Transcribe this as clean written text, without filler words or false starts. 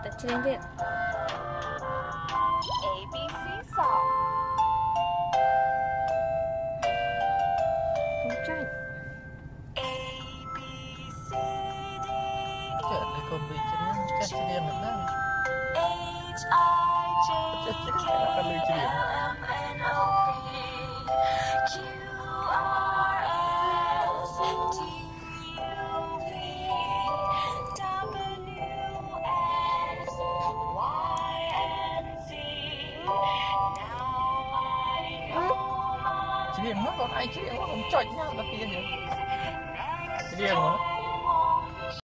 Trên điện. ABC song. Không tranh. A B C D Chết này con bị chết chết điên mất đó. H I J Chết chết K là con lười chết điên. L M N O P Q R S T U V W X Y and Z. Now I know my Chết điên mất con ai chết điên mất không chọi nhau là kia nhỉ. Chết điên mất.